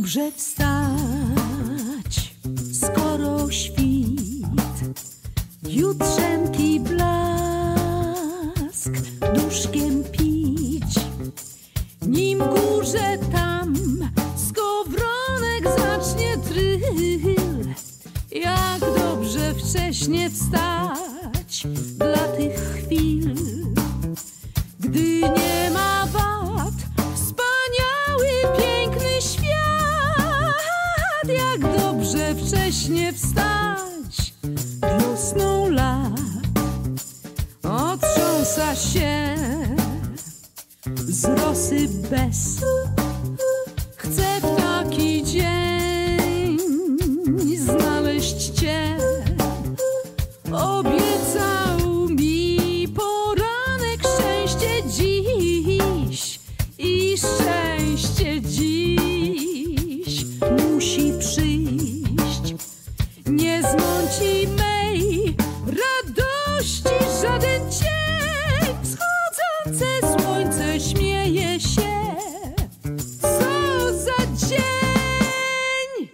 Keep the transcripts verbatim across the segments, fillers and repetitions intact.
dobrze wstać, skoro świt, jutrzenki blask, duszkiem pić, nim górze tam skowronek zacznie tryl. Jak dobrze wcześnie wstać dla tych chwil, gdy nie ma wad, wspaniały, piękny świat. Jak dobrze wcześnie wstać, wiosną lat otrząsa się z rosy bez. Chcę w taki dzień znaleźć Cię. Obiecał mi poranek szczęście dziś i szczęście dziś musi przyjść. Nie zmąci mej radości żaden cień. Wschodzące słońce śmieje się. Co za dzień!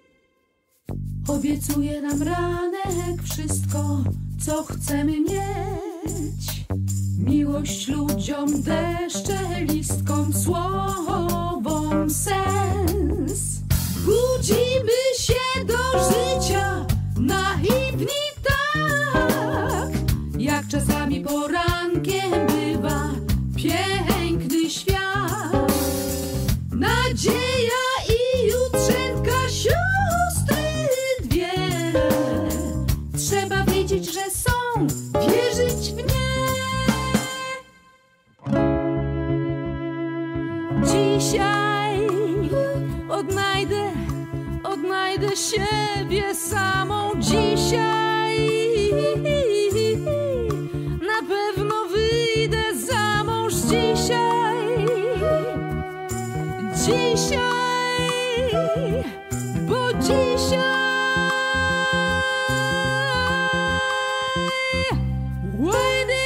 Obiecuje nam ranek wszystko, co chcemy mieć. Miłość ludziom, deszcze listkom, słowom sens. Budzimy się do życia naiwni tak, jak czasami porankiem bywa piękny świat. Nadzieja i jutrzenka, siostry dwie. Trzeba wiedzieć, że są, wierzyć w nie. Dzisiaj odnajdę, odnajdę siebie samą. Dzisiaj na pewno wyjdę za mąż. Dzisiaj, dzisiaj, bo dzisiaj waiting.